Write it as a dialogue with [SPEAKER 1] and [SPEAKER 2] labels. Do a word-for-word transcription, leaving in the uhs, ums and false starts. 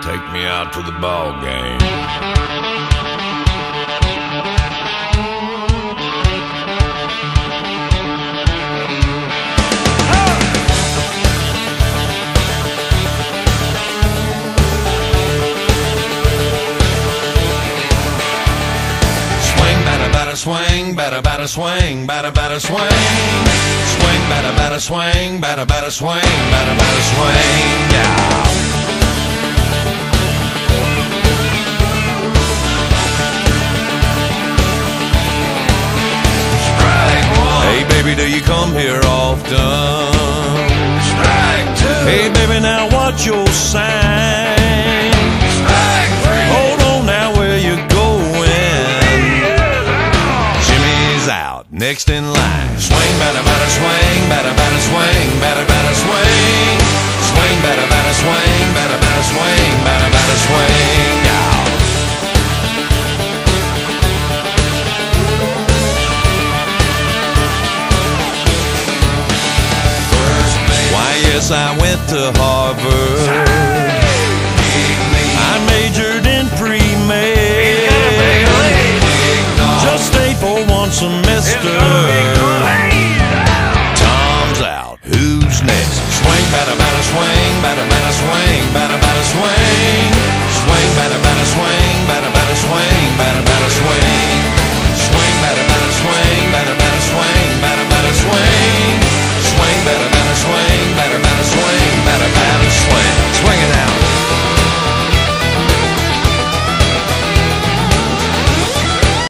[SPEAKER 1] Take me out to the ball game. Swing, batter, batter, swing, batter, batter, swing. Swing, batter, batter, swing, batter, batter, swing, batter, batter, swing, yeah. Strike one. Hey, baby, do you come here often? Strike two. Hey, baby, now what's your sign? Strike three. Hold on now, where you going? Next in line. Swing, batter, batter, swing, batter, batter, swing, batter, batter, swing. Swing, batter, batter, swing, batter, batter, swing, batter, batter, swing. Yeah. Why, yes, I went to Harvard.